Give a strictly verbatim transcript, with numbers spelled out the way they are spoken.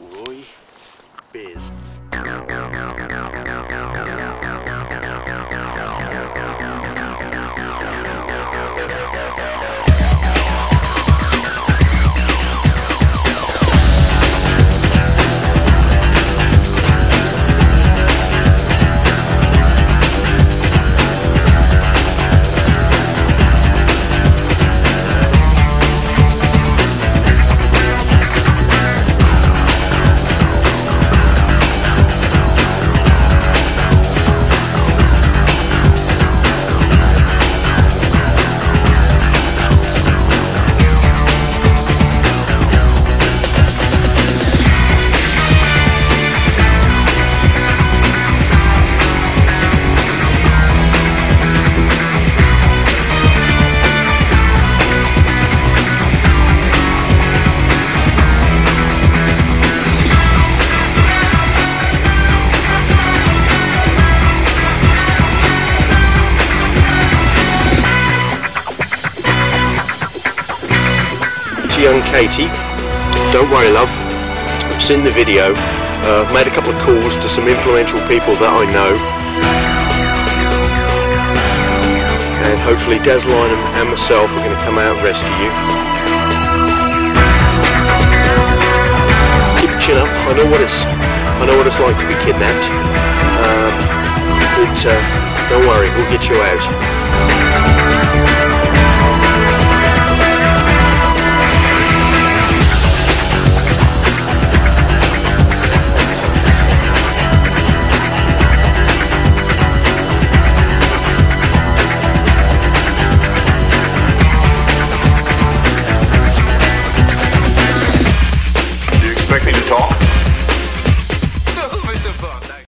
Roy Biz. Young Katie, don't worry love, I've seen the video, uh, I've made a couple of calls to some influential people that I know, and hopefully Desline and myself are going to come out and rescue you. Keep your chin up, I know what it's, I know what it's like to be kidnapped, um, but uh, don't worry, we'll get you out.